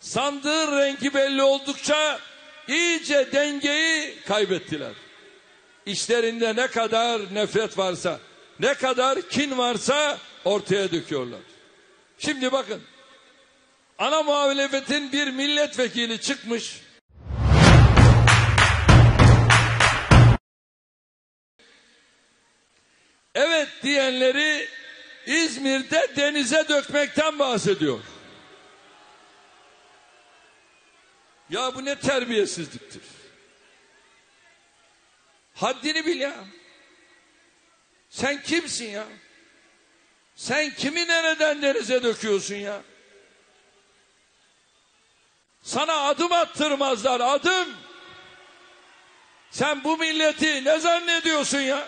Sandığın rengi belli oldukça iyice dengeyi kaybettiler. İşlerinde ne kadar nefret varsa, ne kadar kin varsa ortaya döküyorlar. Şimdi bakın, ana muhalefetin bir milletvekili çıkmış. Evet diyenleri İzmir'de denize dökmekten bahsediyor. Ya bu ne terbiyesizliktir. Haddini bil ya. Sen kimsin ya? Sen kimi nereden denize döküyorsun ya? Sana adım attırmazlar, adım. Sen bu milleti ne zannediyorsun ya?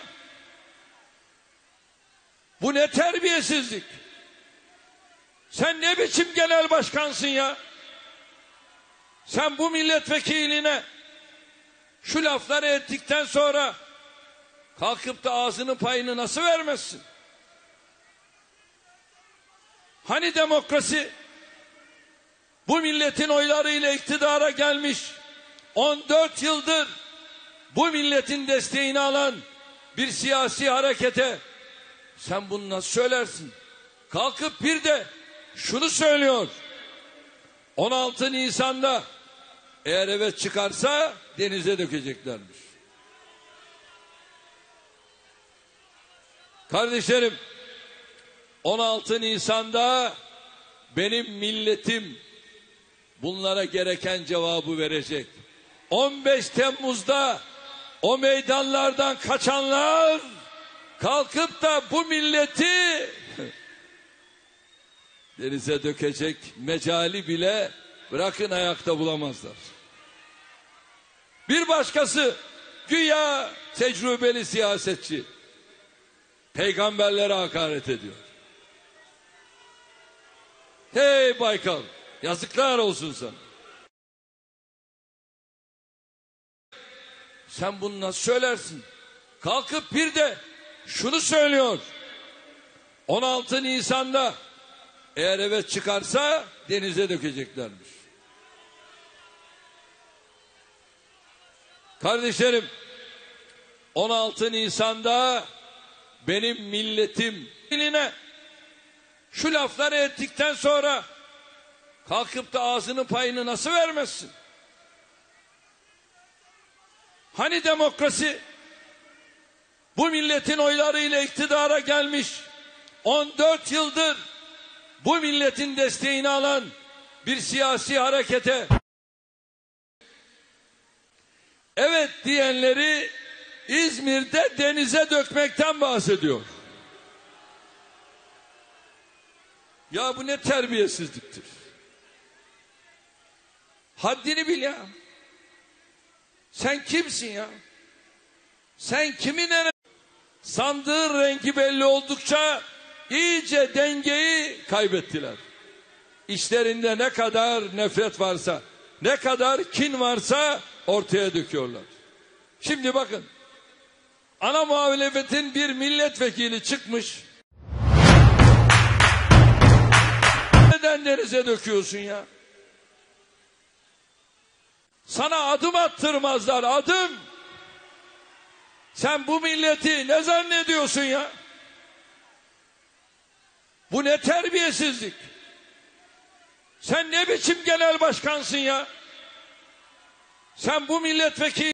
Bu ne terbiyesizlik. Sen ne biçim genel başkansın ya? Sen bu milletvekiline şu lafları ettikten sonra kalkıp da ağzının payını nasıl vermezsin? Hani demokrasi? Bu milletin oylarıyla iktidara gelmiş, 14 yıldır bu milletin desteğini alan bir siyasi harekete sen bunu nasıl söylersin? Kalkıp bir de şunu söylüyor: 16 Nisan'da eğer evet çıkarsa denize dökeceklermiş. Kardeşlerim, 16 Nisan'da benim milletim bunlara gereken cevabı verecek. 15 Temmuz'da o meydanlardan kaçanlar kalkıp da bu milleti denize dökecek mecali bile bırakın ayakta bulamazlar. Bir başkası güya tecrübeli siyasetçi peygamberlere hakaret ediyor. Hey Baykal, yazıklar olsun sana. Sen bunu nasıl söylersin? Kalkıp bir de şunu söylüyor: 16 Nisan'da eğer evet çıkarsa denize dökeceklermiş. Kardeşlerim, 16 Nisan'da benim milletim diline şu lafları ettikten sonra kalkıp da ağzının payını nasıl vermezsin? Hani demokrasi? Bu milletin oylarıyla iktidara gelmiş, 14 yıldır bu milletin desteğini alan bir siyasi harekete evet diyenleri İzmir'de denize dökmekten bahsediyor. Ya bu ne terbiyesizliktir. Haddini bil ya. Sen kimsin ya? Sen kimin Sandığın rengi belli oldukça iyice dengeyi kaybettiler. İşlerinde ne kadar nefret varsa, ne kadar kin varsa ortaya döküyorlar. Şimdi bakın, ana muhalefetin bir milletvekili çıkmış. Neden denize döküyorsun ya? Sana adım attırmazlar, adım. Sen bu milleti ne zannediyorsun ya? Bu ne terbiyesizlik. Sen ne biçim genel başkansın ya? Sen bu milletvekili